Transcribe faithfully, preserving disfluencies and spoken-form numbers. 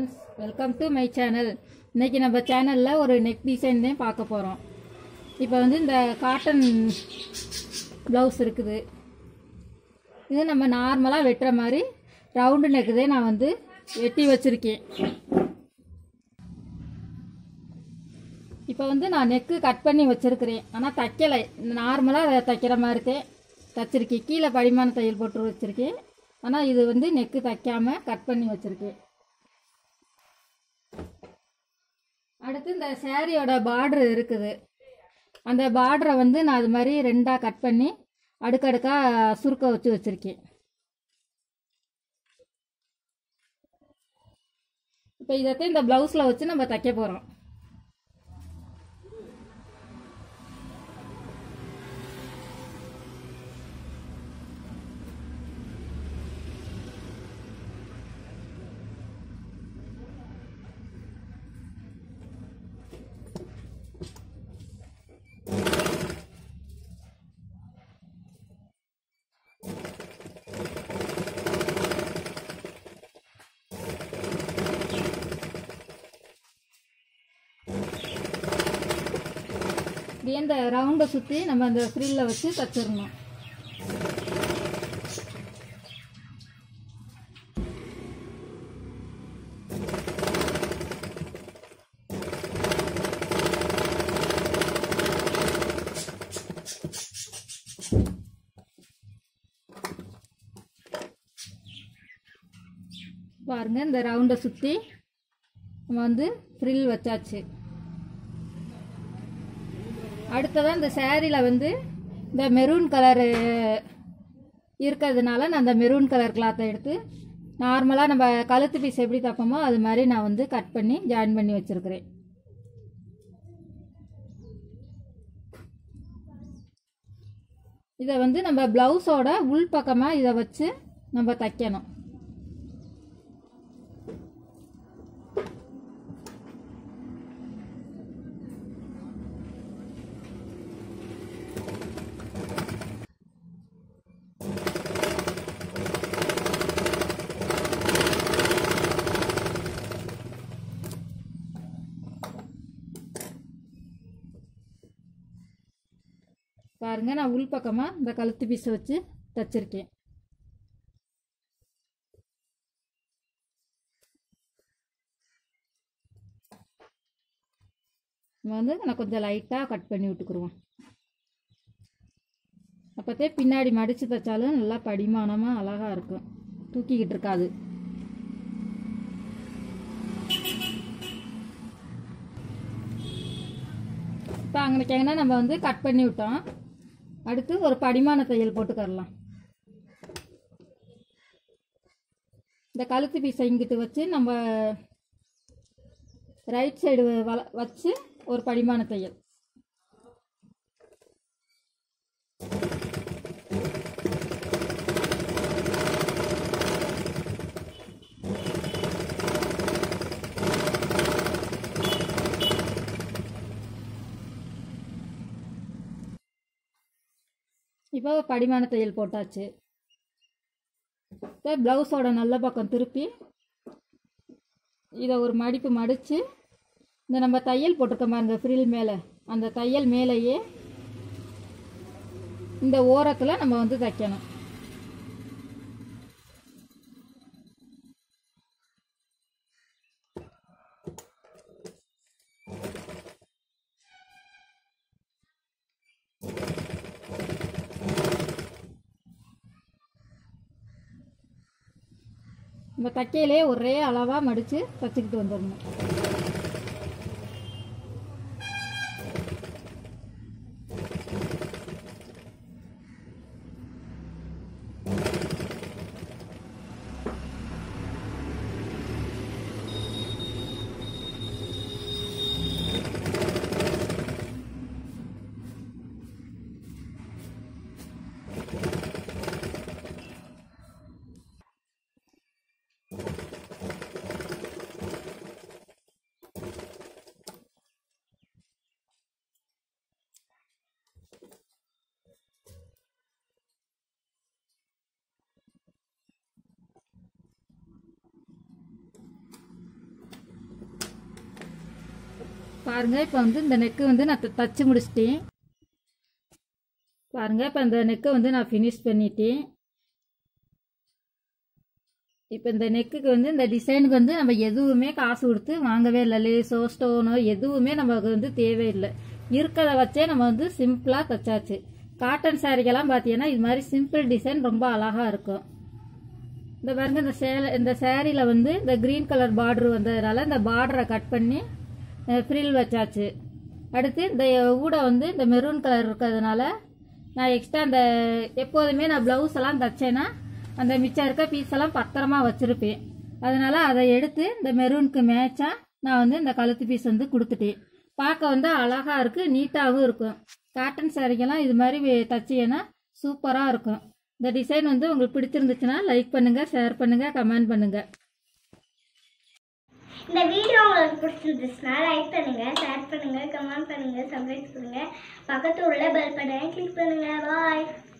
friends, welcome to my channel. இன்னைக்கு நம்ம சேனல்ல ஒரு நெக் டிசைன் தான் பார்க்க போறோம். இப்போ வந்து இந்த காட்டன் ப்ளவுஸ் இருக்குது. இது நம்ம நார்மலா வெட்டுற மாதிரி ரவுண்ட் நெக் தான் நான் வந்து வெட்டி வச்சிருக்கேன். இப்போ வந்து நான் நெக் கட் பண்ணி வச்சிருக்கிறேன். ஆனா தைக்கல. நார்மலா தைக்கிற மாதிரி தான் தச்சிருக்கேன். கீழே படிமான தையல் போட்டு வச்சிருக்கேன். ஆனா இது வந்து நெக் தைக்காம கட் பண்ணி வச்சிருக்கேன். அடுத்து இந்த சாரியோட பார்டர் இருக்குது. அந்த பார்டரை வந்து நான் அது மாதிரி ரெண்டா கட் பண்ணி அடுக்கடுக்கா சுருக்க வச்சு வச்சிருக்கேன். இப்போ இதைத்தான் இந்த பிளவுஸ்ல வச்சு நம்ம தைக்க போறோம். இந்த ரவுண்டை சுற்றி நம்ம அந்த ஃப்ரில்ல வச்சு தச்சிடணும். பாருங்க, இந்த ரவுண்டை சுற்றி நம்ம வந்து ஃப்ரில் வச்சாச்சு. அடுத்ததான் இந்த சாரியில் வந்து இந்த மெரூன் கலரு இருக்கிறதுனால நான் அந்த மெரூன் கலர் கிளாத்தை எடுத்து நார்மலாக நம்ம கழுத்து பீஸ் எப்படி தைப்போமோ அது மாதிரி நான் வந்து கட் பண்ணி ஜாயின் பண்ணி வச்சுருக்கிறேன். இதை வந்து நம்ம ப்ளவுஸோட உள் பக்கமாக இதை வச்சு நம்ம தைக்கணும். பாருங்க, நான் உள் பக்கமா இந்த கழுத்து பீஸ் வச்சு தச்சிருக்கேன். வந்து நான் கொஞ்சம் லைட்டா கட் பண்ணி விட்டுக்குருவோம். அப்பத்தே பின்னாடி மடிச்சு தைச்சாலும் நல்லா படிமானமா அழகா இருக்கும், தூக்கிக்கிட்டு இருக்காது. இப்போ அங்கனைக்காங்கன்னா நம்ம வந்து கட் பண்ணி விட்டோம். அடுத்து ஒரு படிமான தையல் போட்டுக்கரலாம். இந்த கழுத்து பீஸை இங்கிட்டு வச்சு நம்ம ரைட் சைடு வச்சு ஒரு படிமான தையல். இப்போ படிமான தையல் போட்டாச்சு. இப்போ ப்ளவுஸோட நல்ல பக்கம் திருப்பி இதை ஒரு மடிப்பு மடித்து இந்த நம்ம தையல் போட்டிருக்கோமா இந்த ஃப்ரில் மேலே, அந்த தையல் மேலேயே இந்த ஓரத்தில் நம்ம வந்து தைக்கணும். நம்ம தைக்கையிலே ஒரே அளவாக மடித்து தைச்சிக்கிட்டு வந்துடணும். பாருங்கள் இப்போ வந்து இந்த நெக்கு வந்து நான் த- தச்சு முடிச்சிட்டேன். பாருங்கள் இப்போ இந்த நெக்கை வந்து நான் ஃபினிஷ் பண்ணிட்டேன். இப்போ இந்த நெக்குக்கு வந்து இந்த டிசைனுக்கு வந்து நம்ம எதுவுமே காசு கொடுத்து வாங்கவே இல்லை. லேஸோ ஸ்டோனோ எதுவுமே நமக்கு வந்து தேவையில்லை. இருக்கிறத வச்சே நம்ம வந்து சிம்பிளாக தச்சாச்சு. காட்டன் சாரீக்கெல்லாம் பார்த்தீங்கன்னா இது மாதிரி சிம்பிள் டிசைன் ரொம்ப அழகாக இருக்கும். இந்த பாருங்க இந்த சேலை இந்த சேரீயில் வந்து இந்த க்ரீன் கலர் பார்டர் வந்ததுனால இந்த பார்டரை கட் பண்ணி ஃப்ரில் வச்சாச்சு. அடுத்து இந்த ஊட வந்து இந்த மெரூன் கலர் இருக்கிறதுனால நான் எக்ஸ்ட்ரா இந்த எப்போதுமே நான் ப்ளவுஸ் எல்லாம் தைச்சேன்னா அந்த மிச்சம் இருக்க பீஸ் எல்லாம் பத்திரமா வச்சுருப்பேன். அதனால் அதை எடுத்து இந்த மெரூனுக்கு மேட்சாக நான் வந்து இந்த கழுத்து பீஸ் வந்து கொடுத்துட்டேன். பார்க்க வந்து அழகாக இருக்குது, நீட்டாகவும் இருக்கும். காட்டன் சாரீக்கெல்லாம் இது மாதிரி தைச்சிங்கன்னா சூப்பராக இருக்கும். இந்த டிசைன் வந்து உங்களுக்கு பிடிச்சிருந்துச்சுன்னா லைக் பண்ணுங்கள், ஷேர் பண்ணுங்கள், கமெண்ட் பண்ணுங்கள். இந்த வீடியோ உங்களுக்கு பிடிச்சிருந்துச்சுன்னா லைக் பண்ணுங்கள், ஷேர் பண்ணுங்கள், கமெண்ட் பண்ணுங்கள், சப்ஸ்கிரைப் பண்ணுங்கள். பக்கத்து உள்ள பெல் பட்டனை கிளிக் பண்ணுங்கள். பாய்.